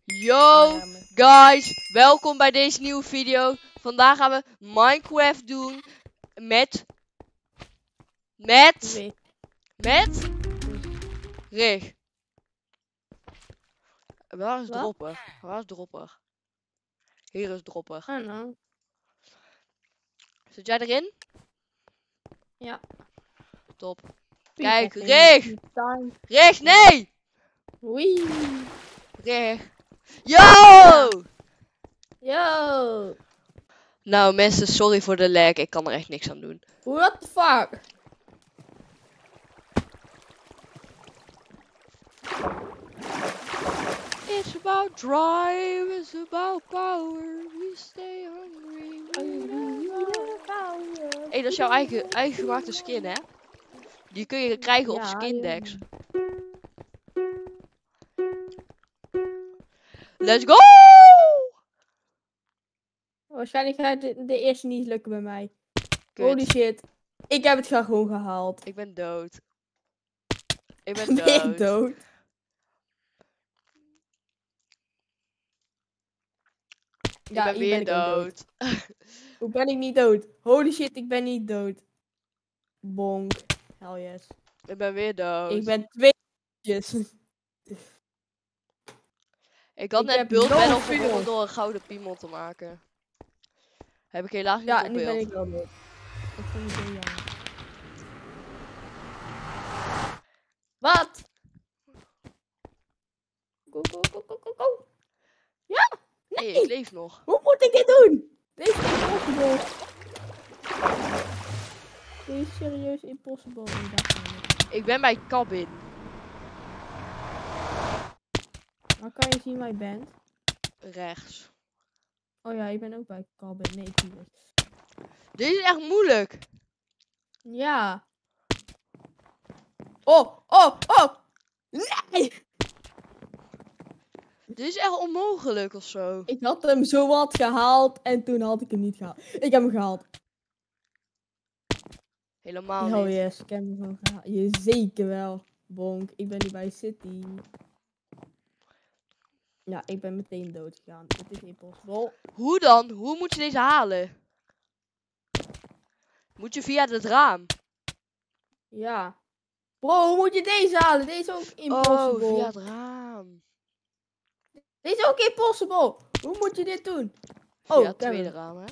Yo guys, welkom bij deze nieuwe video. Vandaag gaan we Minecraft doen met Rig. Waar is Wat? Dropper? Waar is Dropper? Hier is Dropper. I know. Zit jij erin? Ja. Top. People Kijk, think Rig! it's time. Rig, nee! Wee. Rig. Yo! Yo. Nou mensen, sorry voor de lag. Ik kan er echt niks aan doen. What the fuck? It's about drive, it's about power. We stay hungry. Hé, dat is jouw eigen gemaakte skin, hè? Die kun je krijgen op Ja, Skindex. ja. Let's go! Waarschijnlijk gaat de eerste niet lukken bij mij. Kut. Holy shit. Ik heb het gewoon gehaald. Ik ben dood. Ik ben Ben je dood. dood? Ik ben weer dood. Hoe ben ik niet dood? Holy shit, ik ben niet dood. Bonk. Hell yes. Ik ben weer dood. Ik ben twee. Ik had Ik net heb Build no Battle fear. gevonden door een gouden piemel te maken. Heb ik helaas niet Ja, op nu ben beeld. ik wel dood. Ik vind het heel jammer. Wat? Go, go, go, go, go, go. Ja! Nee, Nee! ik leef nog. Hoe moet ik dit doen? Dit is impossible. Dit is serieus impossible. Nee, dat kan niet. Ik ben bij Cabin. Maar kan je zien waar je bent? Rechts. Oh ja, ik ben ook bij Cabin. Nee, ik niet. Dit is echt moeilijk. Ja. Oh, oh, oh! Nee! Dit is echt onmogelijk of zo. Ik had hem zo wat gehaald en toen had ik hem niet gehaald. Ik heb hem gehaald. Helemaal Oh niet. yes, ik heb hem gewoon gehaald. Je zeker wel. Bonk, ik ben nu bij City. Ja, ik ben meteen dood gegaan. Het is impossible. Hoe dan? Hoe moet je deze halen? Moet je via het raam? Ja. Bro, hoe moet je deze halen? Deze is ook impossible. Oh, via het raam. Deze is ook impossible. Hoe moet je dit doen? Via Oh, het tweede raam, hè?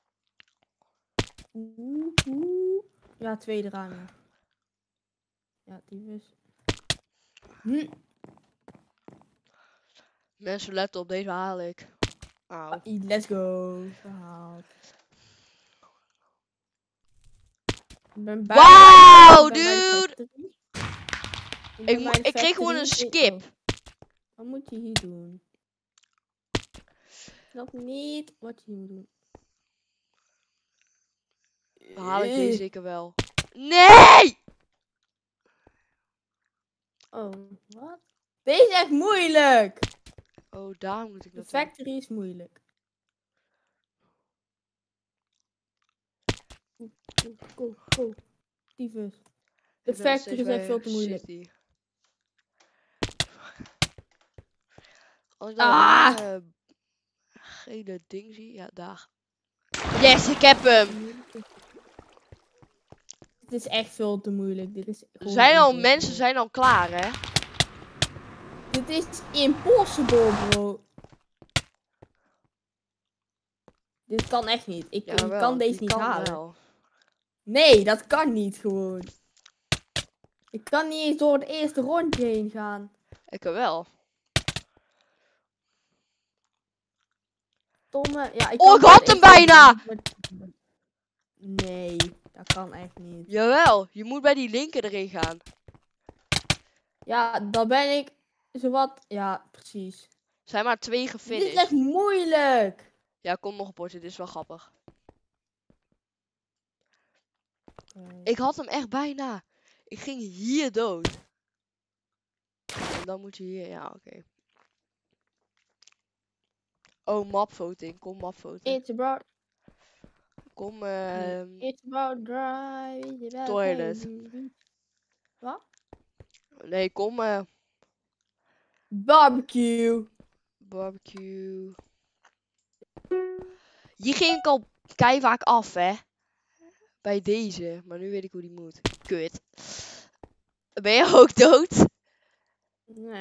Ja, tweede raam. Ja, ja die is. Mensen, letten op, deze haal ik. Auw. Let's go. Gehaald. Ik ben bijna Wauw, bij mijn dude! factory. ben bij de Ik kreeg gewoon een factory. skip. Oh, wat moet je hier doen? Ik snap niet wat je hier moet doen. Haal ik deze zeker wel. Nee! Oh, wat? Deze is echt moeilijk. Oh, daar moet ik De naartoe. factory is moeilijk. Go, go, go. Tyfus. De Ik ben nog factory steeds is echt bij veel te moeilijk. City. Als ik dan een gele ding zie, ja, daar. Yes, ik heb hem! Het is echt veel te moeilijk. Dit is gewoon Mensen impossible. zijn al klaar, hè? Dit is impossible, bro. Dit kan echt niet. Ik Jawel, kan deze die niet kan halen. wel. Nee, dat kan niet gewoon. Ik kan niet eens door het eerste rondje heen gaan. Ik wel. Domme. Ja, ik Oh, kan ik had hem bijna! Nee, dat kan echt niet. Jawel, je moet bij die linker erin gaan. Ja, dan ben ik zowat. Ja, precies. Er zijn maar 2 Dit is gefinished. echt moeilijk. Ja, kom nog een potje, dit is wel grappig. Ik had hem echt bijna. Ik ging hier dood. En dan moet je hier, ja, oké. Oh, mapvoting. Kom, mapvoting. It's about. Kom, It's about drive. toilet. Wat? Nee, kom, Barbecue. Barbecue. Hier ging ik al vaak af, hè. Bij deze. Maar nu weet ik hoe die moet. Kut. Ben je ook dood? Nee.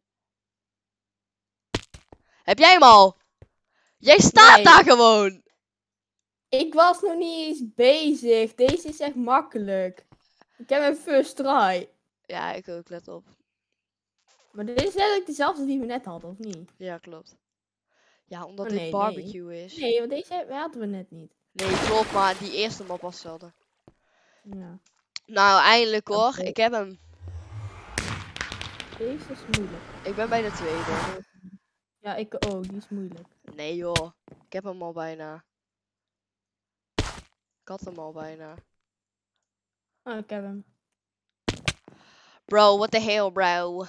Heb jij hem al? Jij staat Nee. daar gewoon. Ik was nog niet eens bezig. Deze is echt makkelijk. Ik heb mijn first try. Ja, ik ook. Let op. Maar dit is letterlijk dezelfde die we net hadden, of niet? Ja, klopt. Ja, omdat Oh, dit nee, barbecue is. Nee, want deze hadden we net niet. Nee, klopt. Maar die eerste map was hetzelfde. Ja. Nou, eindelijk hoor. Oké. Ik heb hem. Deze is moeilijk. Ik ben bij de tweede. Ja, ik ook. Die is moeilijk. Nee joh. Ik heb hem al bijna. Ik had hem al bijna. Oh, ik heb hem. Bro, what the hell, bro?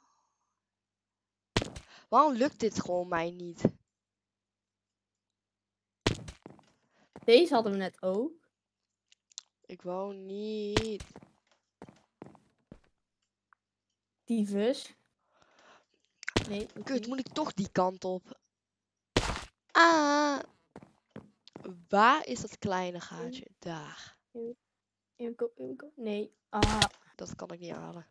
Waarom lukt dit gewoon mij niet? Deze hadden we net ook. Ik wou niet. Tyfus. Nee. Kut, moet ik toch die kant op? Ah. Waar is dat kleine gaatje? Daar. Nee. Ah. Dat kan ik niet halen.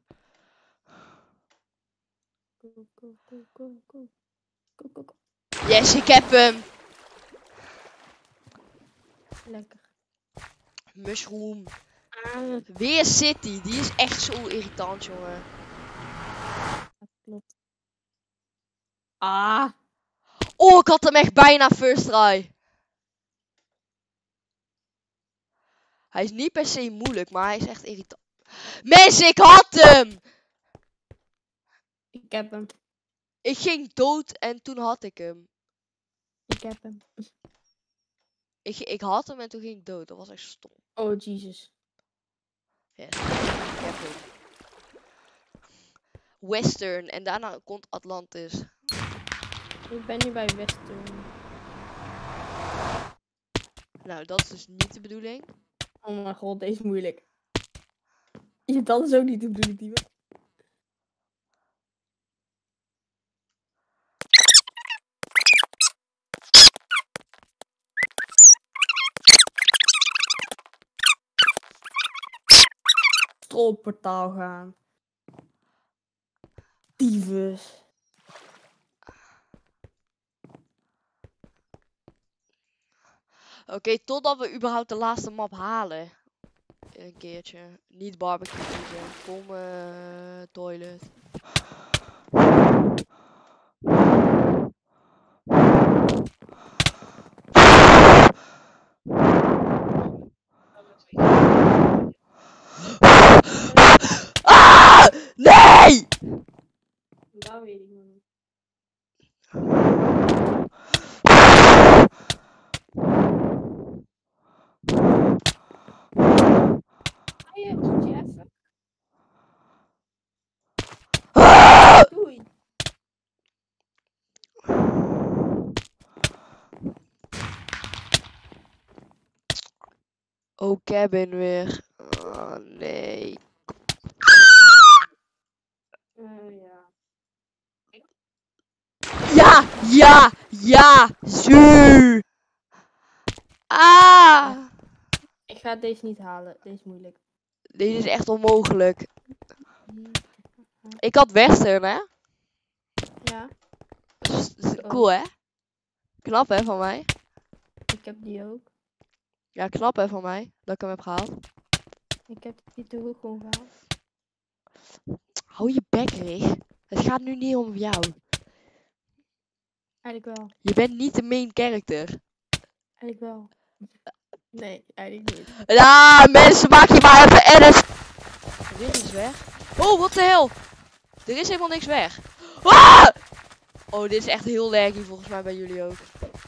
Go. Yes, ik heb hem. Lekker. Mushroom. Ah, Weer City. Die is echt zo irritant, jongen. dat klopt. Ah. Oh, ik had hem echt bijna first try. Hij is niet per se moeilijk, maar hij is echt irritant. Mensen, ik had hem! Ik heb hem. Ik ging dood en toen had ik hem. Ik heb hem. Ik had hem en toen ging ik dood. Dat was echt stom. Oh, Jesus. Yes. Ik heb hem. Western en daarna komt Atlantis. Ik ben nu bij Western. Nou, dat is dus niet de bedoeling. Oh mijn god, deze is moeilijk. Ja, dat is ook niet de bedoeling, Diewe. Strolportaal gaan. Tyfus. Oké, totdat we überhaupt de laatste map halen. Een keertje. Niet barbecue kiezen. Kom, toilet. Ah! Nee! Dat weet ik nog niet. Moet je even. Ah! Doei. Oh, cabin weer. Oh, nee. Ja. Ja, zo. Ah. Ik ga deze niet halen. Deze is moeilijk. Deze is echt onmogelijk. Ik had Western, hè? Ja, Cool, hè? Knap, hè, van mij? ik heb die ook. Ja, knap, hè, van mij. Dat ik hem heb gehaald. Ik heb die toch ook gewoon gehaald. Hou je bek, Rig. Het gaat nu niet om jou. Eigenlijk wel. Je bent niet de main character. Eigenlijk wel. Nee, eigenlijk niet. Ja, mensen, maak je maar even edit. Dit is weg. Oh, what the hell? Er is helemaal niks weg. Ah! Oh, dit is echt heel laggy volgens mij bij jullie ook.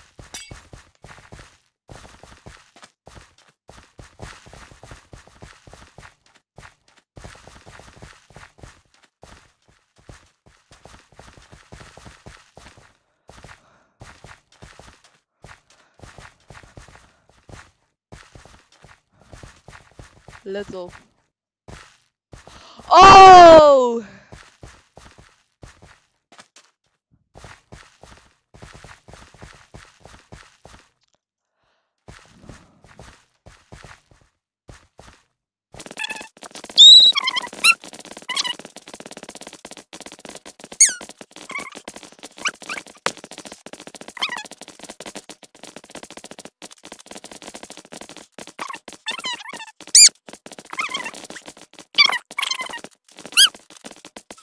Let op. Oh!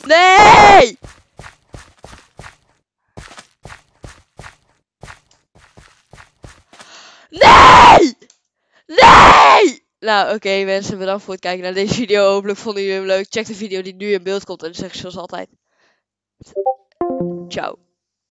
Nee! Nee! Nee! Nou, oké mensen, bedankt voor het kijken naar deze video. Hopelijk vonden jullie hem leuk. Check de video die nu in beeld komt en dan zeg ik zoals altijd. Ciao.